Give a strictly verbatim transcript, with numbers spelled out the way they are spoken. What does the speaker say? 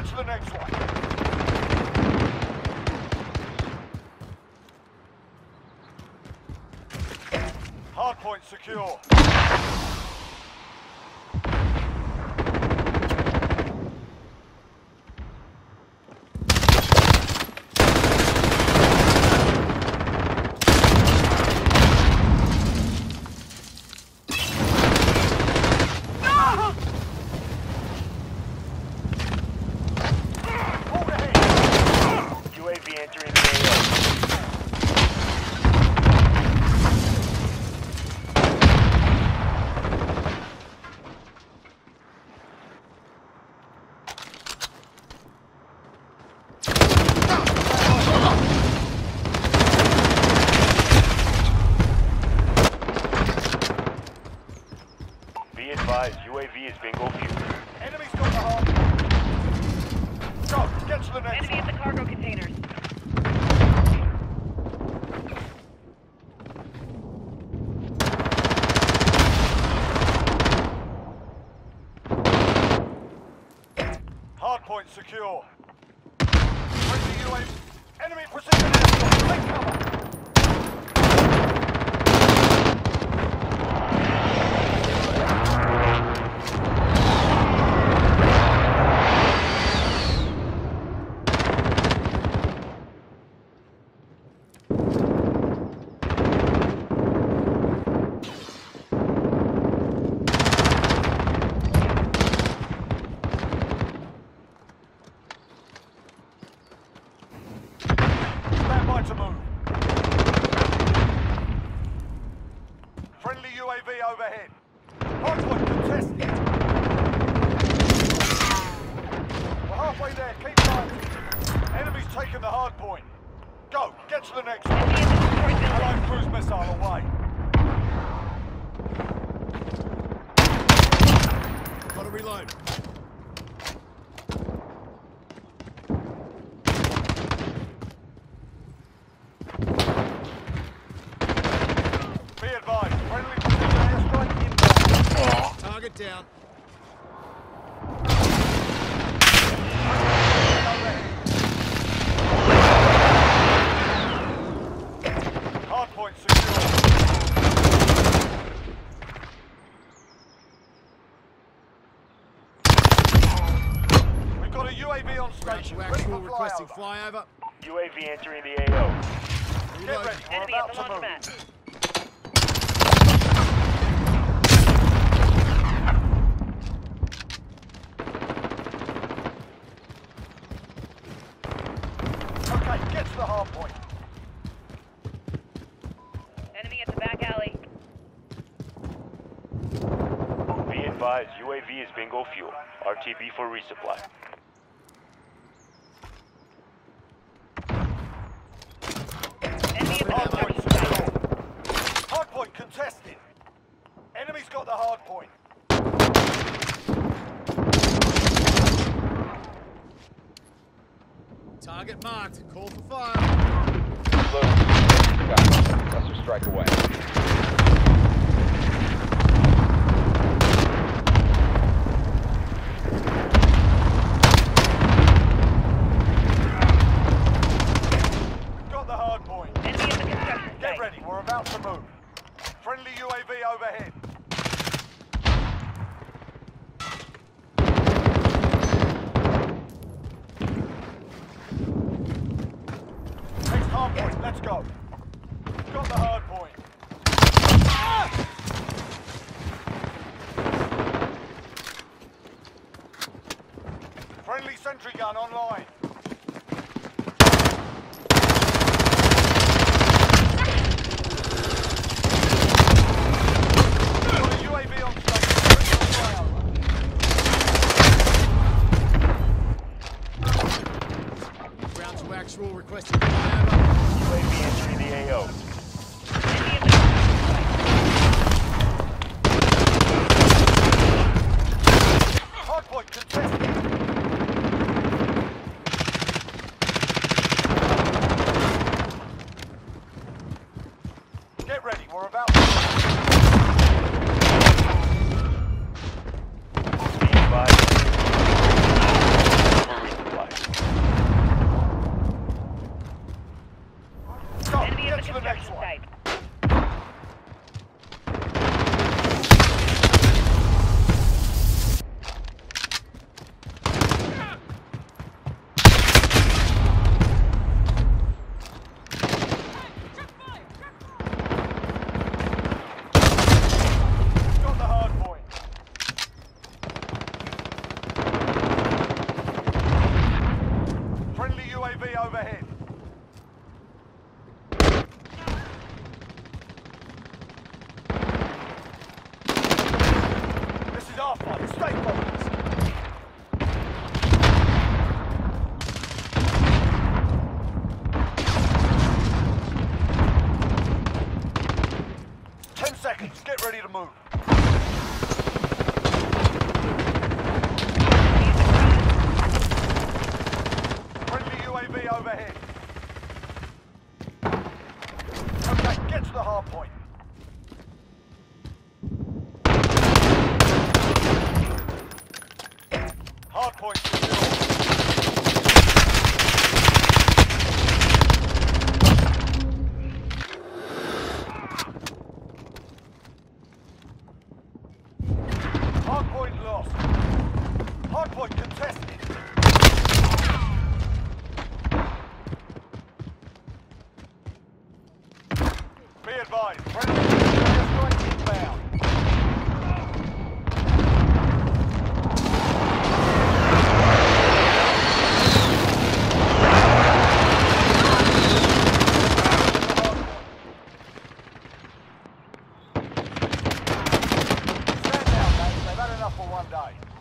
Get to the next one. Hardpoint secure. U A V is bingo fuel. Enemy's got the hard. Go, get to the next Enemy at the cargo containers. Hardpoint secure. Friendly U A V. Enemy precision airstrike. Take cover. To move. Friendly U A V overhead. Hardpoint contested. We're halfway there. Keep fighting. Enemy's taken the hard point. Go. Get to the next one. Allied cruise missile away. Gotta reload. Be advised, friendly precision airstrike inbound. Target down. Hardpoint secure. We've got a U A V on station. Ready for Requesting flyover. flyover. U A V entering the A O. Get ready, we're Enemy at about the to move. launchpad. Okay, get to the hard point. Enemy at the back alley. Be advised, U A V is bingo fuel. R T B for resupply. Enemy at the Hard point construction site. secure. Hard point contested. Enemy's got the hard point. Target marked. Call for fire. Look, cluster strike away. Got the hard point. Enemy at the construction Get site. ready, we're about to move. Friendly U A V overhead. Next hard point, let's go. Got the hard point. Ah! Friendly sentry gun online. Got a U A V on station. Ready for flyover. Ground to actual. Requesting flyover. U A V entering the A O. Enemy at the construction site. Hardpoint contested. Get ready, we're about to Be advised, for resupply. overhead. This is our fight. Stay focused. Ten seconds. Get ready to move. Friendly U A V overhead. Okay, get to the hard point. Hard point secure. Hard point lost. Hard point contested. Be advised, friendly airstrike inbound. Stand down, guys. They've had enough for one day.